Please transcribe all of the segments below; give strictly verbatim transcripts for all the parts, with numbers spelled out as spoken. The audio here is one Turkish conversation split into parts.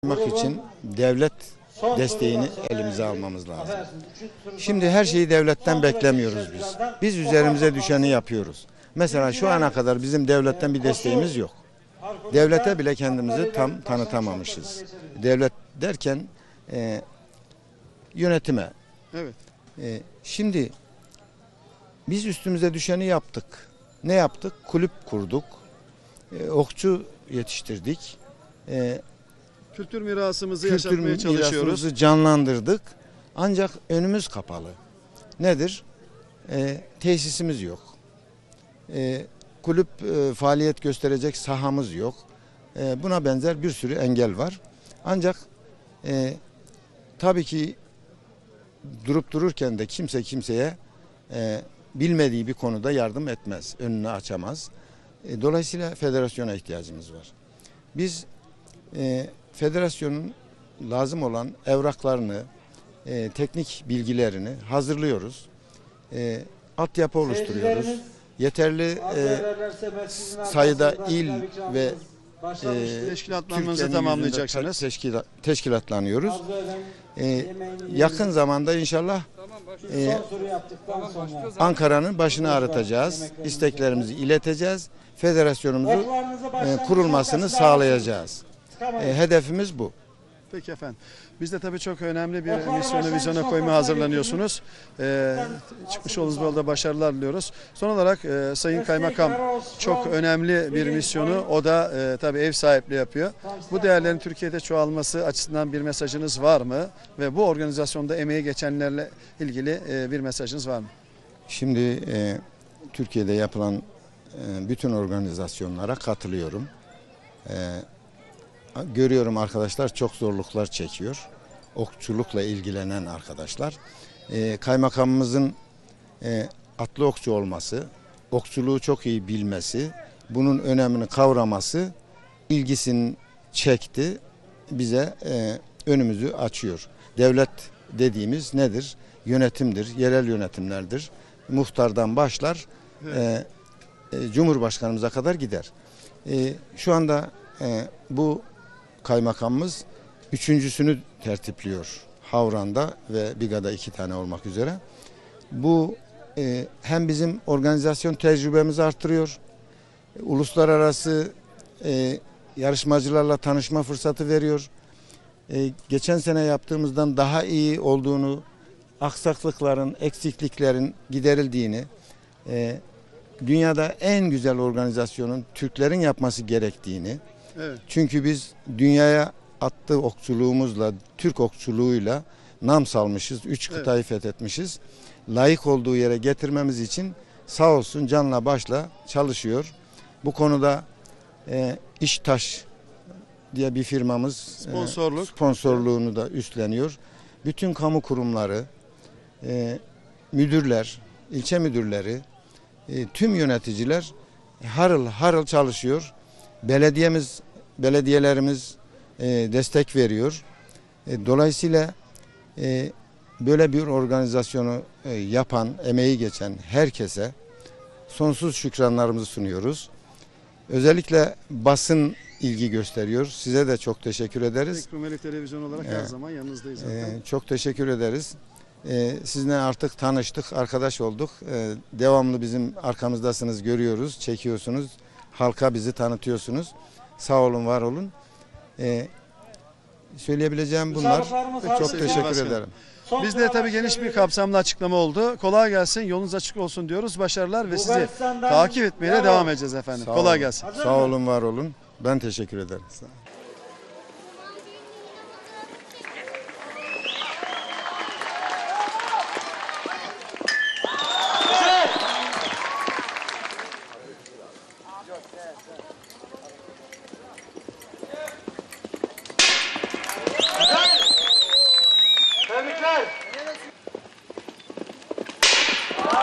yapmak için devlet desteğini elimize almamız lazım. Şimdi her şeyi devletten beklemiyoruz biz. Biz üzerimize düşeni yapıyoruz. Mesela şu ana kadar bizim devletten bir desteğimiz yok. Devlete bile kendimizi tam tanıtamamışız. Devlet derken e, yönetime. Evet. E, şimdi biz üstümüze düşeni yaptık. Ne yaptık? Kulüp kurduk. E, okçu yetiştirdik. E, Kültür mirasımızı Kültür yaşatmaya çalışıyoruz. mirasımızı canlandırdık. Ancak önümüz kapalı. Nedir? E, tesisimiz yok. E, kulüp e, faaliyet gösterecek sahamız yok. E, buna benzer bir sürü engel var. Ancak e, tabii ki durup dururken de kimse kimseye e, bilmediği bir konuda yardım etmez, önünü açamaz. E, dolayısıyla federasyona ihtiyacımız var. Biz e, federasyonun lazım olan evraklarını, e, teknik bilgilerini hazırlıyoruz. E, altyapı oluşturuyoruz. Yeterli e, sayıda il ve e, teşkilatlanmanızı tamamlayacaksınız. Teşkilat, teşkilatlanıyoruz. E, yakın zamanda inşallah e, Ankara'nın başını ağrıtacağız. İsteklerimizi ileteceğiz. Federasyonumuzu e, kurulmasını sağlayacağız. E, hedefimiz bu. Peki efendim. Biz de tabii çok önemli bir misyonu vizyona koymaya hazırlanıyorsunuz. Ee, çıkmış olduğunuz yolda başarılar diliyoruz. Son olarak e, Sayın Kaymakam çok önemli bir misyonu, o da e, tabii ev sahipliği yapıyor. Bu değerlerin Türkiye'de çoğalması açısından bir mesajınız var mı? Ve bu organizasyonda emeği geçenlerle ilgili e, bir mesajınız var mı? Şimdi e, Türkiye'de yapılan e, bütün organizasyonlara katılıyorum. E, Görüyorum arkadaşlar çok zorluklar çekiyor. Okçulukla ilgilenen arkadaşlar. Ee, kaymakamımızın e, atlı okçu olması, okçuluğu çok iyi bilmesi, bunun önemini kavraması ilgisini çekti. Bize e, önümüzü açıyor. Devlet dediğimiz nedir? Yönetimdir, yerel yönetimlerdir. Muhtardan başlar, e, e, Cumhurbaşkanımıza kadar gider. E, şu anda e, bu kaymakamımız üçüncüsünü tertipliyor Havran'da ve Biga'da iki tane olmak üzere. Bu e, hem bizim organizasyon tecrübemizi artırıyor, e, uluslararası e, yarışmacılarla tanışma fırsatı veriyor. E, geçen sene yaptığımızdan daha iyi olduğunu, aksaklıkların, eksikliklerin giderildiğini, e, dünyada en güzel organizasyonun Türklerin yapması gerektiğini. Evet. Çünkü biz dünyaya attığı okçuluğumuzla, Türk okçuluğuyla nam salmışız. Üç kıtayı evet. fethetmişiz. Layık olduğu yere getirmemiz için sağ olsun canla başla çalışıyor. Bu konuda e, İştaş diye bir firmamız Sponsorluk. e, sponsorluğunu da üstleniyor. Bütün kamu kurumları, e, müdürler, ilçe müdürleri, e, tüm yöneticiler harıl harıl çalışıyor. Belediyemiz, belediyelerimiz e, destek veriyor. E, dolayısıyla e, böyle bir organizasyonu e, yapan, emeği geçen herkese sonsuz şükranlarımızı sunuyoruz. Özellikle basın ilgi gösteriyor. Size de çok teşekkür ederiz. Tek Rumeli Televizyon olarak e, her zaman yanınızdayız zaten. E, çok teşekkür ederiz. E, sizinle artık tanıştık, arkadaş olduk. E, devamlı bizim arkamızdasınız, görüyoruz, çekiyorsunuz. Halka bizi tanıtıyorsunuz. Sağ olun, var olun. Ee, söyleyebileceğim bunlar. Çok teşekkür başkanım. ederim. Biz de tabii geniş bir kapsamlı açıklama oldu. Kolay gelsin, yolunuz açık olsun diyoruz. Başarılar ve sizi takip etmeye de devam edeceğiz efendim. Sağ Kolay olun. gelsin. Sağ olun, var olun. Ben teşekkür ederim. Sağ olun. Tebrikler.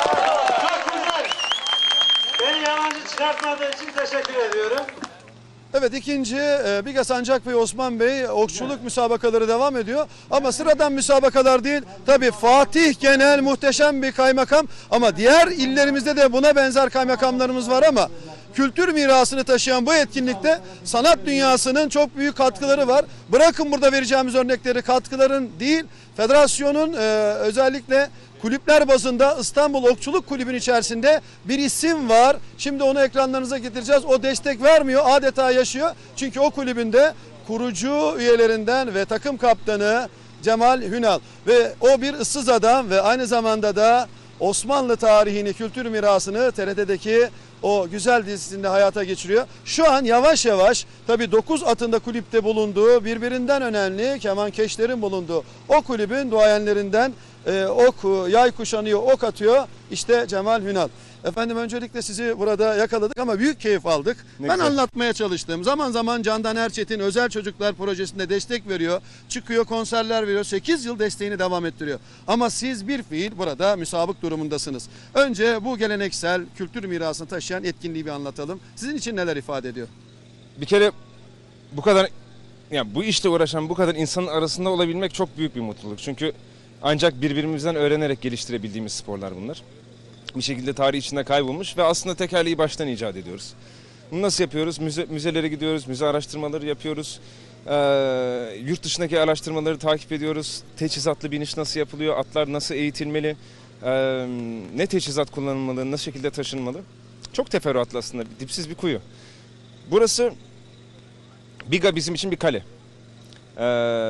Çok güzel. Beni yabancı çıkartmadığı için teşekkür ediyorum. Evet, ikinci e, Biga Sancak Bey, Osman Bey okçuluk müsabakaları devam ediyor. Ama sıradan müsabakalar değil. Tabii Fatih genel muhteşem bir kaymakam ama diğer illerimizde de buna benzer kaymakamlarımız var ama kültür mirasını taşıyan bu etkinlikte sanat dünyasının çok büyük katkıları var. Bırakın burada vereceğimiz örnekleri, katkıların değil, federasyonun e, özellikle kulüpler bazında İstanbul Okçuluk Kulübü'nün içerisinde bir isim var. Şimdi onu ekranlarınıza getireceğiz. O destek vermiyor, adeta yaşıyor. Çünkü o kulübün de kurucu üyelerinden ve takım kaptanı Cemal Hünal. Ve o bir ıssız adam ve aynı zamanda da Osmanlı tarihini, kültür mirasını T R T'deki o güzel dizisinde hayata geçiriyor. Şu an yavaş yavaş tabii dokuz atında kulüpte bulunduğu, birbirinden önemli kemankeşlerin bulunduğu o kulübün duayenlerinden e, ok, yay kuşanıyor, ok atıyor. İşte Cemal Hünal. Efendim öncelikle sizi burada yakaladık ama büyük keyif aldık. Ne ben güzel. anlatmaya çalıştım. Zaman zaman Candan Erçetin Özel Çocuklar Projesi'nde destek veriyor. Çıkıyor, konserler veriyor. sekiz yıl desteğini devam ettiriyor. Ama siz bir fiil burada müsabık durumundasınız. Önce bu geleneksel kültür mirasını taşıyan etkinliği bir anlatalım. Sizin için neler ifade ediyor? Bir kere bu kadar, ya bu işle uğraşan bu kadar insanın arasında olabilmek çok büyük bir mutluluk. Çünkü ancak birbirimizden öğrenerek geliştirebildiğimiz sporlar bunlar. Bir şekilde tarih içinde kaybolmuş ve aslında tekerleği baştan icat ediyoruz. Bunu nasıl yapıyoruz? Müze, müzelere gidiyoruz, müze araştırmaları yapıyoruz. Ee, yurt dışındaki araştırmaları takip ediyoruz. Teçhizatlı biniş nasıl yapılıyor? Atlar nasıl eğitilmeli? Ee, ne teçhizat kullanılmalı? Nasıl şekilde taşınmalı? Çok teferruatlı aslında. Dipsiz bir kuyu. Burası Biga bizim için bir kale. Ee,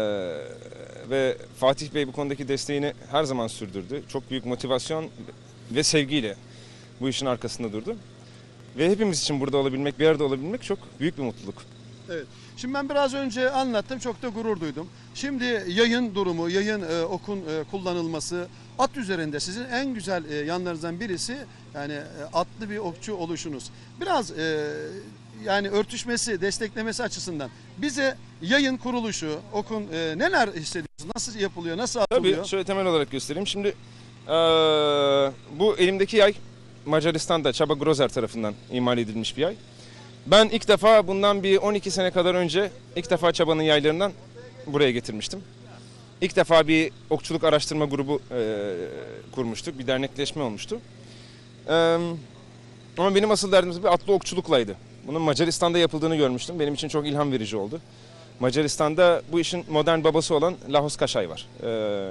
ve Fatih Bey bu konudaki desteğini her zaman sürdürdü. Çok büyük motivasyon ve sevgiyle bu işin arkasında durdu. Ve hepimiz için burada olabilmek, bir arada olabilmek çok büyük bir mutluluk. Evet. Şimdi ben biraz önce anlattım, çok da gurur duydum. Şimdi yayın durumu, yayın e, okun e, kullanılması, at üzerinde sizin en güzel e, yanlarınızdan birisi yani e, atlı bir okçu oluşunuz. Biraz e, yani örtüşmesi, desteklemesi açısından bize yayın kuruluşu, okun e, neler hissediyorsunuz? Nasıl yapılıyor, nasıl atılıyor? Tabii şöyle temel olarak göstereyim. Şimdi ee, bu elimdeki yay Macaristan'da Csaba Grozer tarafından imal edilmiş bir yay. Ben ilk defa bundan bir on iki sene kadar önce ilk defa Çaba'nın yaylarından buraya getirmiştim. İlk defa bir okçuluk araştırma grubu e, kurmuştuk. Bir dernekleşme olmuştu. E, ama benim asıl derdimiz bir atlı okçuluklaydı. Bunun Macaristan'da yapıldığını görmüştüm. Benim için çok ilham verici oldu. Macaristan'da bu işin modern babası olan Lahos Kaşay var. E,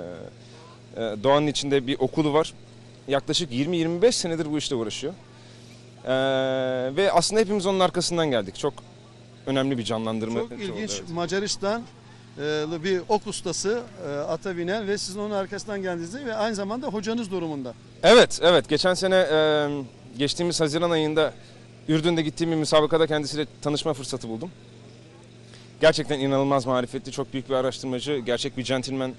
e, doğanın içinde bir okulu var. Yaklaşık yirmi yirmi beş senedir bu işle uğraşıyor. Ee, ve aslında hepimiz onun arkasından geldik. Çok önemli bir canlandırma. Çok ilginç. oldu, evet. Macaristanlı bir ok ustası, e, ata binen ve sizin onun arkasından geldiğinizde ve aynı zamanda hocanız durumunda. Evet, evet. Geçen sene e, geçtiğimiz Haziran ayında Ürdün'de gittiğim bir müsabakada kendisiyle tanışma fırsatı buldum. Gerçekten inanılmaz marifetli, çok büyük bir araştırmacı, gerçek bir centilmen.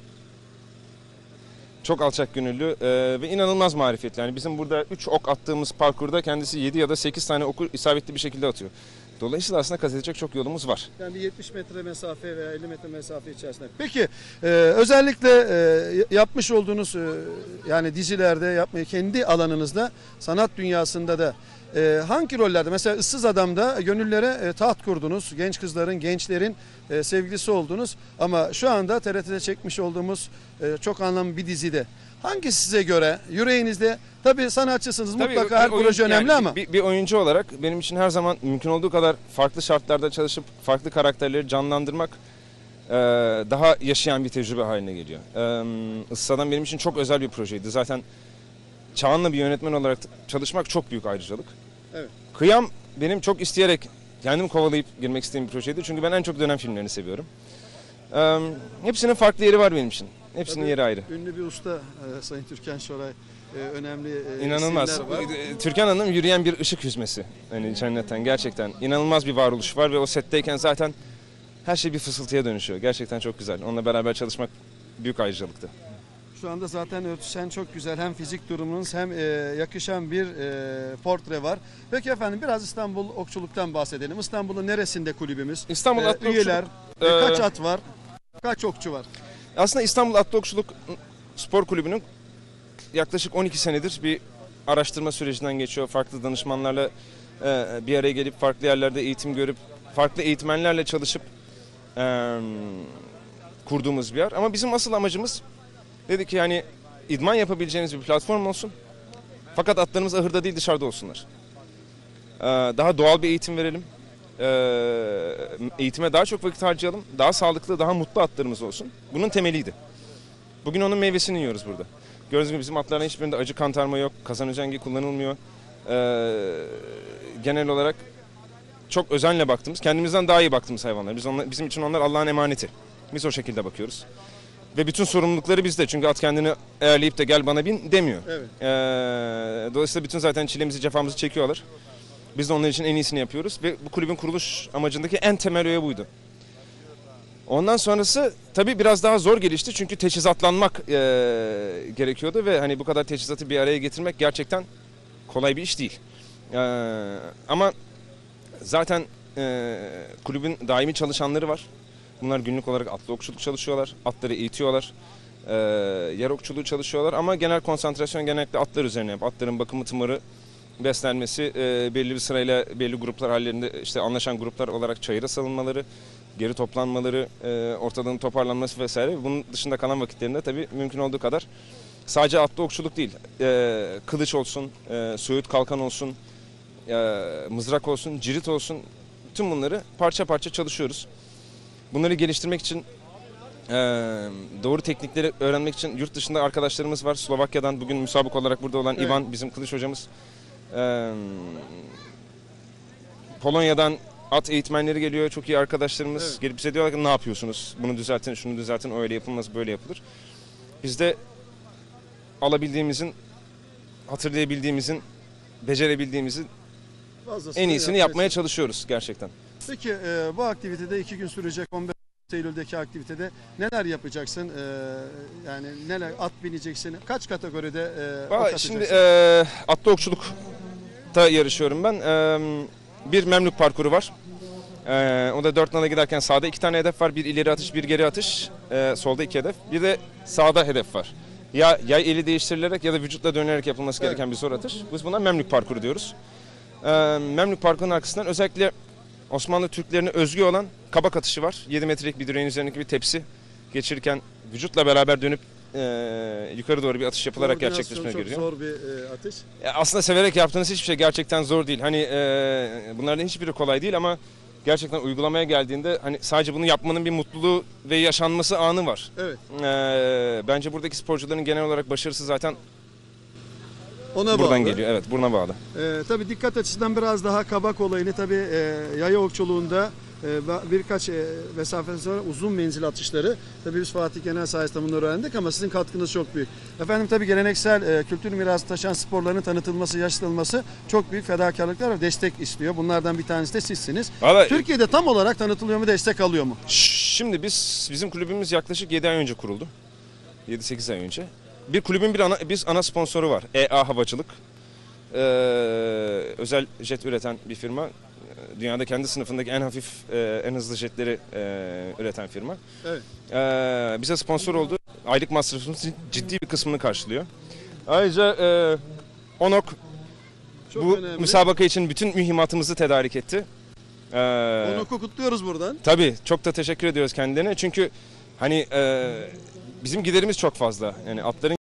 Çok alçak gönüllü e, ve inanılmaz marifetli. Yani bizim burada üç ok attığımız parkurda kendisi yedi ya da sekiz tane oku isabetli bir şekilde atıyor. Dolayısıyla aslında kat edecek çok yolumuz var. Yani yetmiş metre mesafe veya elli metre mesafe içerisinde. Peki e, özellikle e, yapmış olduğunuz e, yani dizilerde yapmayı kendi alanınızda sanat dünyasında da e, hangi rollerde mesela Issız Adam'da gönüllere e, taht kurdunuz. Genç kızların, gençlerin e, sevgilisi oldunuz. Ama şu anda T R T'de çekmiş olduğumuz e, çok anlamlı bir dizide. Hangisi size göre yüreğinizde? Tabii sanatçısınız, Tabii, mutlaka her oyun- proje önemli yani ama. Bir, bir oyuncu olarak benim için her zaman mümkün olduğu kadar farklı şartlarda çalışıp farklı karakterleri canlandırmak e, daha yaşayan bir tecrübe haline geliyor. E, Issız Adam benim için çok özel bir projeydi. Zaten Çağan'la bir yönetmen olarak çalışmak çok büyük ayrıcalık. Evet. Kıyam benim çok isteyerek kendim kovalayıp girmek istediğim bir projeydi. Çünkü ben en çok dönem filmlerini seviyorum. E, hepsinin farklı yeri var benim için. Hepsinin Tabii, yeri ayrı. Ünlü bir usta e, Sayın Türkan Şoray. E, önemli e, İnanılmaz. isimler var. Türkan Hanım yürüyen bir ışık hüzmesi. Yani cennetten gerçekten inanılmaz bir varoluş var ve o setteyken zaten her şey bir fısıltıya dönüşüyor. Gerçekten çok güzel. Onunla beraber çalışmak büyük ayrıcalıktı. Şu anda zaten örtüşen çok güzel hem fizik durumunuz hem e, yakışan bir e, portre var. Peki efendim biraz İstanbul Okçuluk'tan bahsedelim. İstanbul'un neresinde kulübümüz? İstanbul E, Atlı üyeler, Okçuluk, e, kaç e, at var? Kaç okçu var? Aslında İstanbul Atlı Okçuluk Spor Kulübü'nün yaklaşık on iki senedir bir araştırma sürecinden geçiyor. Farklı danışmanlarla e, bir araya gelip farklı yerlerde eğitim görüp farklı eğitmenlerle çalışıp e, kurduğumuz bir yer. Ama bizim asıl amacımız dedik ki yani idman yapabileceğiniz bir platform olsun. Fakat atlarımız ahırda değil dışarıda olsunlar. Ee, daha doğal bir eğitim verelim. Ee, eğitime daha çok vakit harcayalım. Daha sağlıklı, daha mutlu atlarımız olsun. Bunun temeliydi. Bugün onun meyvesini yiyoruz burada. Gördüğünüz gibi bizim atların hiçbirinde acı kantarma yok. Kazan özengi kullanılmıyor. Ee, genel olarak çok özenle baktığımız, kendimizden daha iyi baktığımız hayvanlar. Biz onlar, bizim için onlar Allah'ın emaneti. Biz o şekilde bakıyoruz. Ve bütün sorumlulukları bizde. Çünkü at kendini ayarlayıp da gel bana bin demiyor. Evet. Ee, dolayısıyla bütün zaten çilemizi, cefamızı çekiyorlar. Biz de onlar için en iyisini yapıyoruz. Ve bu kulübün kuruluş amacındaki en temel öğe buydu. Ondan sonrası tabii biraz daha zor gelişti. Çünkü teçhizatlanmak e, gerekiyordu. Ve hani bu kadar teçhizatı bir araya getirmek gerçekten kolay bir iş değil. Ee, ama zaten e, kulübün daimi çalışanları var. Bunlar günlük olarak atlı okçuluk çalışıyorlar, atları eğitiyorlar, e, yer okçuluğu çalışıyorlar ama genel konsantrasyon genellikle atlar üzerine. Atların bakımı, tımarı, beslenmesi, e, belli bir sırayla belli gruplar hallerinde işte anlaşan gruplar olarak çayıra salınmaları, geri toplanmaları, e, ortalığın toparlanması vesaire. Bunun dışında kalan vakitlerinde tabii mümkün olduğu kadar sadece atlı okçuluk değil, e, kılıç olsun, e, söğüt kalkan olsun, e, mızrak olsun, cirit olsun, tüm bunları parça parça çalışıyoruz. Bunları geliştirmek için, e, doğru teknikleri öğrenmek için yurt dışında arkadaşlarımız var. Slovakya'dan bugün müsabık olarak burada olan Evet. Ivan, bizim kılıç hocamız. E, Polonya'dan at eğitmenleri geliyor, çok iyi arkadaşlarımız. Evet. Gelip bize diyorlar ki ne yapıyorsunuz? Bunu düzeltin, şunu düzeltin, öyle yapılmaz, böyle yapılır. Biz de alabildiğimizin, hatırlayabildiğimizin, becerebildiğimizin Fazlasını en iyisini yapmaya yapmaya çalışıyoruz gerçekten. Peki e, bu aktivitede iki gün sürecek on beş Eylül'deki aktivitede neler yapacaksın? E, yani neler at bineceksin? Kaç kategoride e, ok Valla atacaksın? şimdi e, atlı okçulukta yarışıyorum ben. E, bir Memlük parkuru var. E, o da dört nala giderken sağda iki tane hedef var. Bir ileri atış, bir geri atış. E, solda iki hedef. Bir de sağda hedef var. Ya yay eli değiştirilerek ya da vücutla dönerek yapılması gereken bir zor atış. Biz buna Memlük parkuru diyoruz. E, Memlük parkurunun arkasından özellikle Osmanlı Türklerine özgü olan kabak atışı var. yedi metrelik bir direğin üzerindeki bir tepsi geçirirken vücutla beraber dönüp e, yukarı doğru bir atış yapılarak Koordinasyon gerçekleşmeye çok geliyor. zor bir e, atış. Ya aslında severek yaptığınız hiçbir şey gerçekten zor değil. Hani e, bunların hiçbiri kolay değil ama gerçekten uygulamaya geldiğinde hani sadece bunu yapmanın bir mutluluğu ve yaşanması anı var. Evet. E, bence buradaki sporcuların genel olarak başarısı zaten Ona buradan bağlı. geliyor. Evet, buruna bağlı. E, tabii dikkat açısından biraz daha kabak olayını tabii e, yaya okçuluğunda e, ba- birkaç e, mesafeden sonra uzun menzil atışları. Tabii biz Fatih Genel sayesinde bunları öğrendik ama sizin katkınız çok büyük. Efendim tabii geleneksel e, kültür mirası taşıyan sporların tanıtılması, yaşatılması çok büyük fedakarlıklar ve destek istiyor. Bunlardan bir tanesi de sizsiniz. Vallahi- Türkiye'de tam olarak tanıtılıyor mu, destek alıyor mu? Şimdi biz bizim kulübümüz yaklaşık yedi ay önce kuruldu. yedi sekiz ay önce. Bir kulübün bir ana, biz ana sponsoru var. E A Havacılık. Ee, özel jet üreten bir firma. Dünyada kendi sınıfındaki en hafif, e, en hızlı jetleri e, üreten firma. Evet. Ee, bize sponsor oldu. Aylık masrafımızın ciddi bir kısmını karşılıyor. Ayrıca e, ONOK Çok bu önemli. müsabaka için bütün mühimmatımızı tedarik etti. Ee, Onu kutluyoruz buradan. Tabii çok da teşekkür ediyoruz kendilerine. Çünkü hani e, bizim giderimiz çok fazla. Yani atların